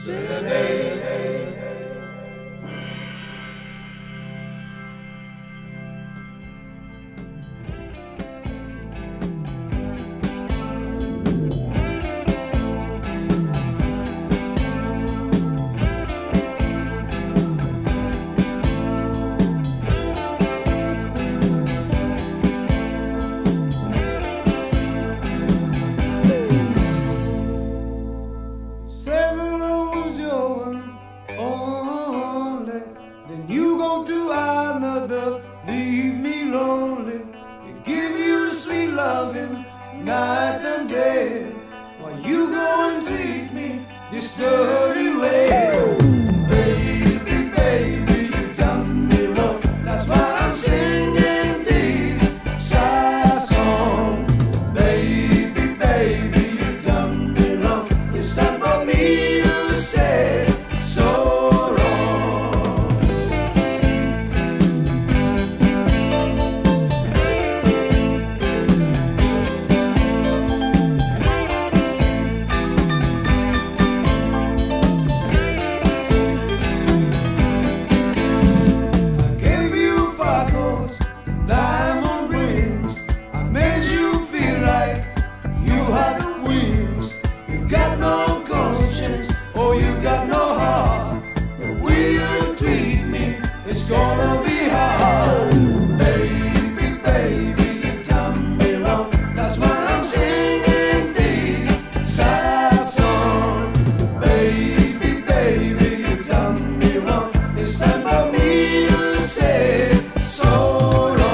serenade. Leave me lonely and give you sweet loving night and day, while you go and treat me this dirty way. Baby, baby, you done me wrong. That's why I'm singing these sad songs. Baby, baby, you done me wrong. It's time for me to say so. It's gonna be hard. Baby, baby, you done me wrong. That's why I'm singing these sad songs. Baby, baby, you done me wrong. It's time for me to say so long.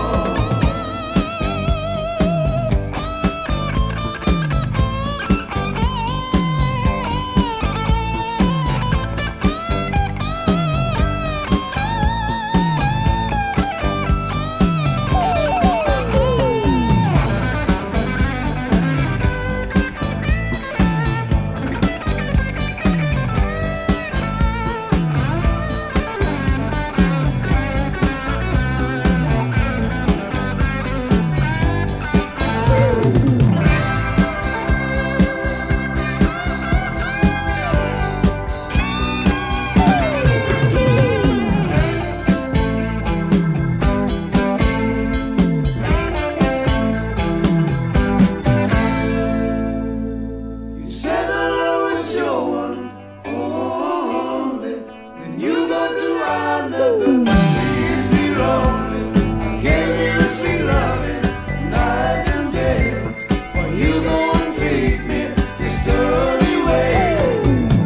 Leave me lonely, I gave you sweet loving night and day, while you go and treat me this dirty way.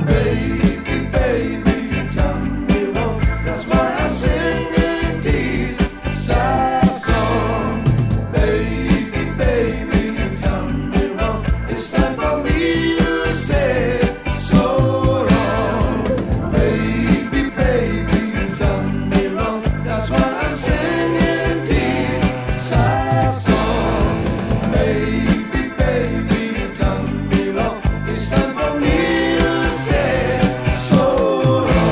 Baby, baby, you done me wrong. That's why I'm singing these sad songs. Baby, baby, you done me wrong. It's time for me to say so long. Baby, baby, you done me wrong. That's why I'm singing these sad songs. Baby, baby, you done me wrong. It's time for me to say so long.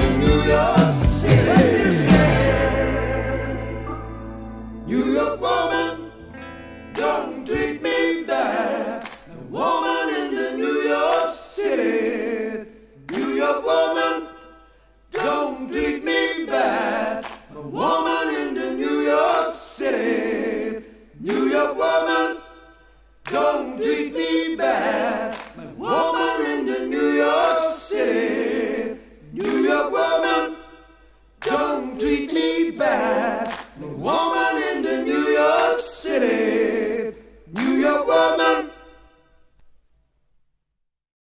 New York woman.